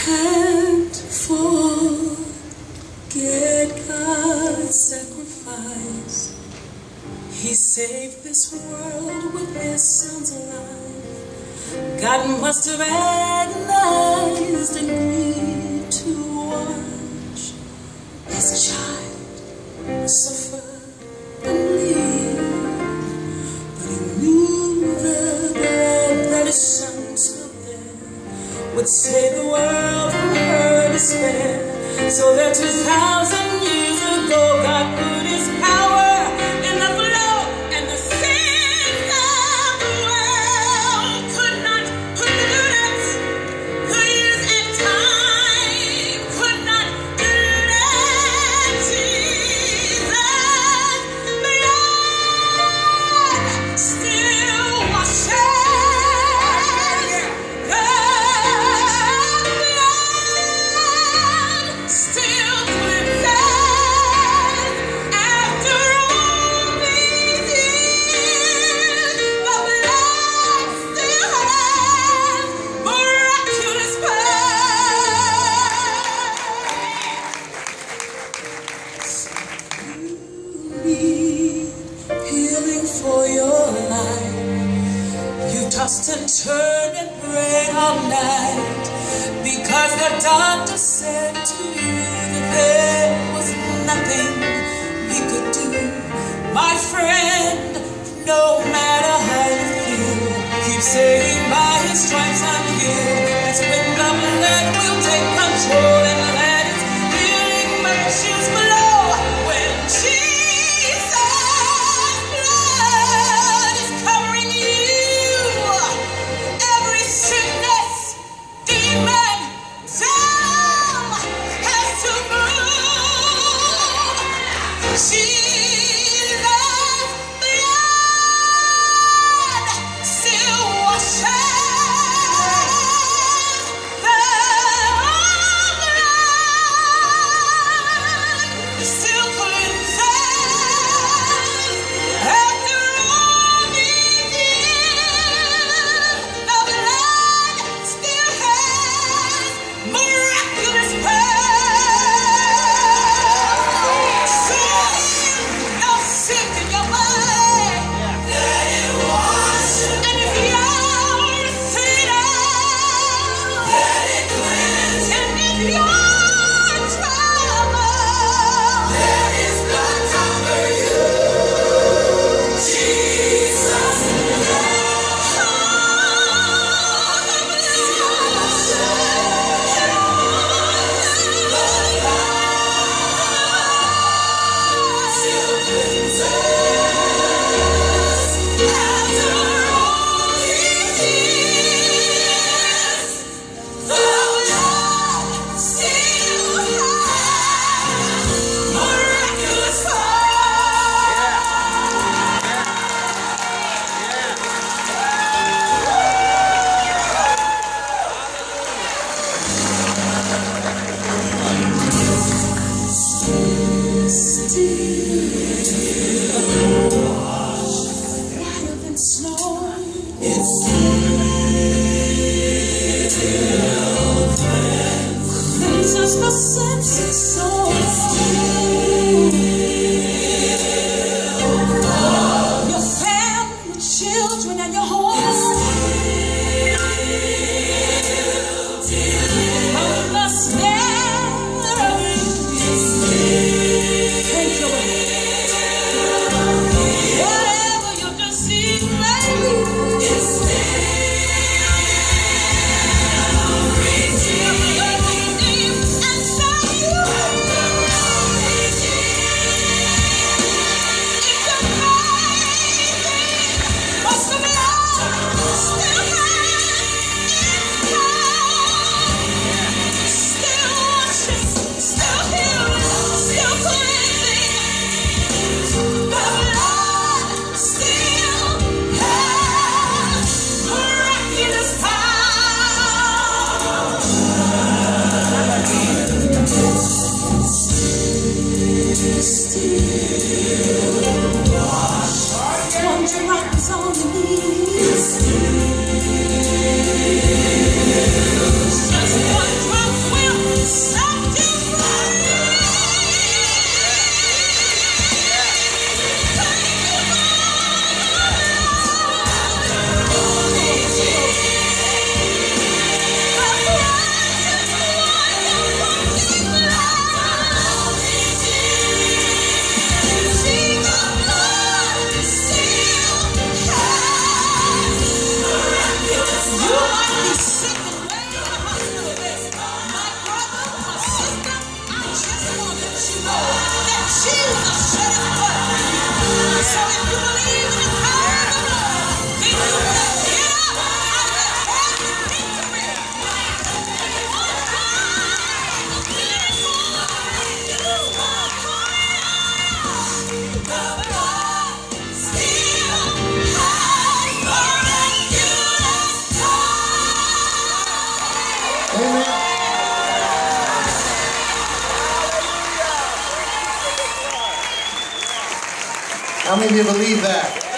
Can't forget God's sacrifice. He saved this world with His sons alive. God must have agonized and grieved to watch His child suffer and bleed. But He knew the blood that His Son spilled there would save the world from her despair. So that 2,000 years ago God put His power in the blow, and the sin of the world could not pollute it. Could use and time could not dilute it. Jesus' blood still washes. Still cleanses. After all these years, the blood still has miraculous power. You need healing for your life. You tossed and turned and prayed all night, because the doctor said to you that there was nothing he could do. My friend, no matter how you feel, keep saying by His stripes I'm healed. That's when the blood will take control and let His healing virtues flow. When Jesus' blood is covering you, every sickness, demon, devil has to move. Jesus' blood still washes. The blood still cleanses. After all these years, the blood still has miraculous power. So no sick in your body, let it wash. And if you're a sinner, let it cleanse. And if you're troubled, let His blood cover you. Jesus' whiter than snow, it's cleanses the senses soul. Your family, your children, and your home. From the snare of you. Thank you, Lord. Whatever your disease may be, it's still redeemed and set you Amen. How many of you believe that?